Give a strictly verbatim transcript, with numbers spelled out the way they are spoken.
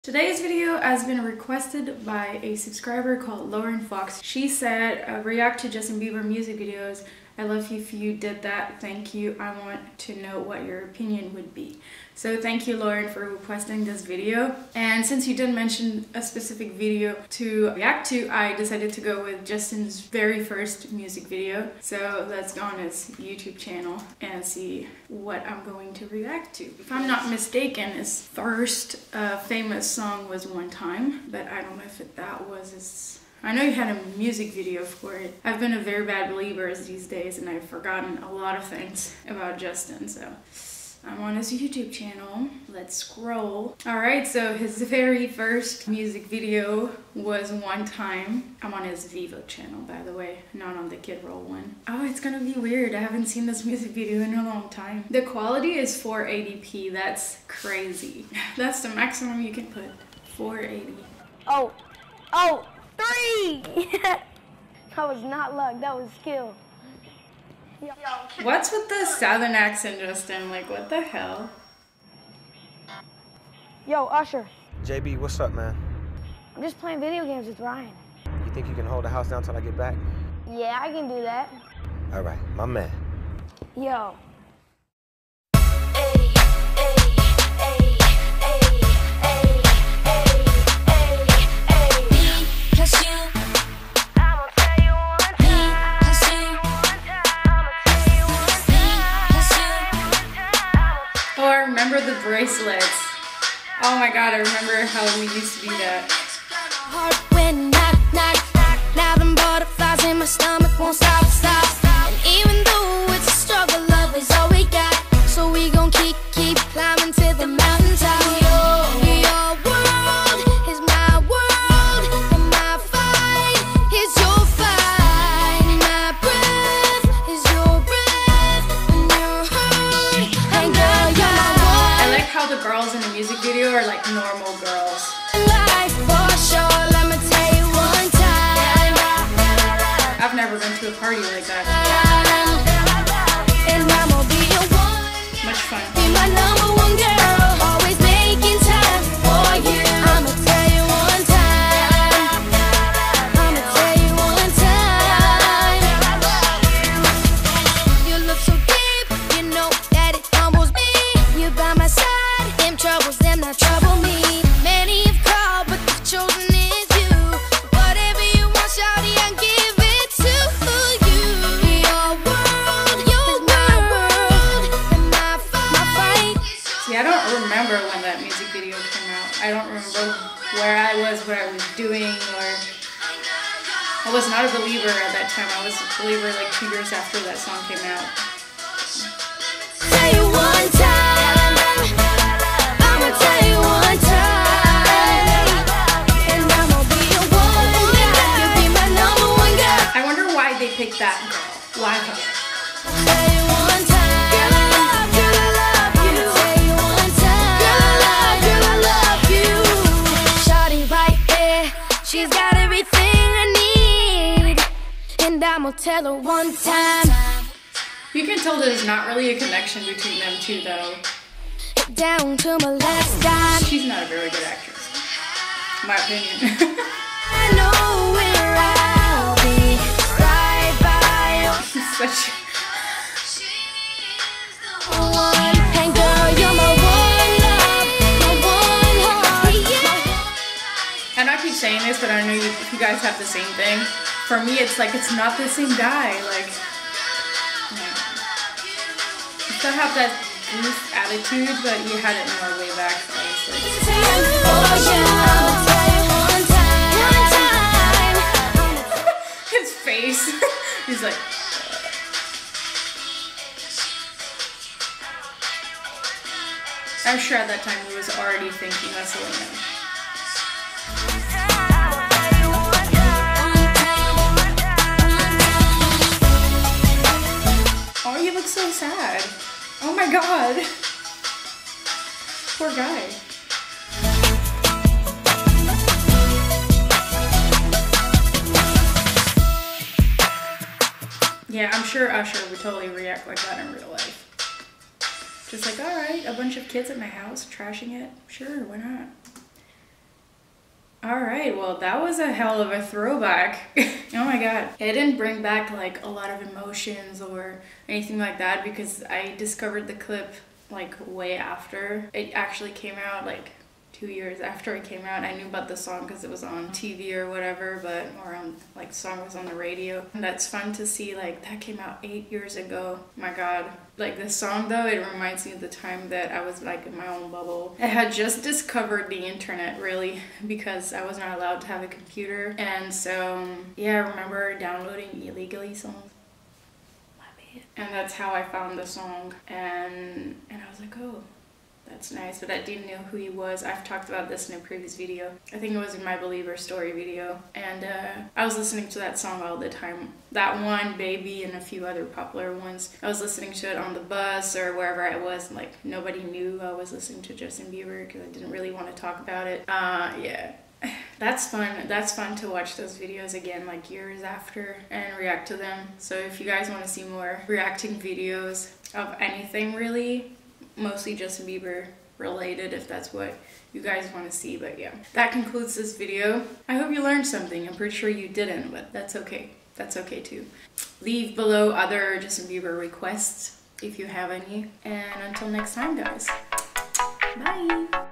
Today's video has been requested by a subscriber called Lauren Fox. She said, uh, react to Justin Bieber music videos. I love you if you did that. Thank you. I want to know what your opinion would be. So thank you, Lauren, for requesting this video. And since you didn't mention a specific video to react to, I decided to go with Justin's very first music video. So let's go on his YouTube channel and see what I'm going to react to. If I'm not mistaken, his first uh, famous song was One Time, but I don't know if it, that was his... I know he had a music video for it. I've been a very bad believer these days and I've forgotten a lot of things about Justin, so I'm on his YouTube channel. Let's scroll. Alright, so his very first music video was One Time. I'm on his Vivo channel, by the way, not on the Kid Roll one. Oh, it's gonna be weird. I haven't seen this music video in a long time. The quality is four eighty p. That's crazy. That's the maximum you can put. four eighty. Oh, oh! Three! That was not luck, that was skill. What's with the southern accent, Justin? Like, what the hell? Yo, Usher. J B, what's up, man? I'm just playing video games with Ryan. You think you can hold the house down till I get back? Yeah, I can do that. All right, my man. Yo. Remember the bracelets. Oh my god, I remember how we used to do that. Heart went knock, knock, now them butterflies in my stomach won't stop, stop. And even though it's a struggle, love is all we got. So we gon' keep, keep climbing to the mountaintop. Your world is my world, and my fight is your fight. My breath is your breath, and your heart. And girl, you're my how the girls in the music video are like normal girls. Life for sure, let me tell you one time. I've never been to a party like that. And I'ma be your one. Much fun. Be my number one girl, always making time for you. I'ma tell you one time. I'ma tell you one time. You look so deep, you know that it humbles me. You by my side. Troubles them not trouble me. Many have called, but the chosen is you. Whatever you want, shawty, I'll give it to you. Your world, your world, and my fight. See, I don't remember when that music video came out. I don't remember where I was, what I was doing, or... I was not a believer at that time. I was a believer like two years after that song came out. Tell you one time. Tell you one time, and I'ma be your one girl. You'll be my number one girl. I wonder why they picked that girl. Why her? Tell you one time, girl, I love, girl, I love you. Tell you one time, girl, I love, girl, I love you. Shawty right there, she's got everything I need, and I'ma tell her one time. You can tell there's not really a connection between them two, though. Down to my last dime. She's not a very good actress, in my opinion. I know where I'll be, right by your Such one. And girl, you're my one love, my one heart. And I keep saying this, but I know you, you guys have the same thing. For me, it's like it's not the same guy. Like, yeah. You still have that goof attitude, but you had it more way back, so I was like... His face. He's like... I'm sure at that time he was already thinking of Selena. Oh, he looks so sad. Oh my god. Poor guy. Yeah, I'm sure Usher would totally react like that in real life. Just like, alright, a bunch of kids at my house trashing it. Sure, why not? All right, well, that was a hell of a throwback. Oh my god. It didn't bring back like a lot of emotions or anything like that because I discovered the clip like way after it actually came out, like two years after it came out. I knew about the song because it was on T V or whatever, but or on like song was on the radio. And that's fun to see, like that came out eight years ago. My god. Like this song though, it reminds me of the time that I was like in my own bubble. I had just discovered the internet really because I was not allowed to have a computer. And so yeah, I remember downloading illegally songs. And that's how I found the song, and and I was like, oh, that's nice, but I didn't know who he was. I've talked about this in a previous video. I think it was in my Believer story video, and uh, I was listening to that song all the time. That one, Baby, and a few other popular ones. I was listening to it on the bus or wherever I was, and like nobody knew I was listening to Justin Bieber because I didn't really want to talk about it. Uh, yeah. That's fun. That's fun to watch those videos again like years after and react to them. So if you guys want to see more reacting videos of anything really, mostly Justin Bieber related if that's what you guys want to see. But yeah, that concludes this video. I hope you learned something. I'm pretty sure you didn't, but that's okay. That's okay too. Leave below other Justin Bieber requests if you have any. And until next time, guys. Bye.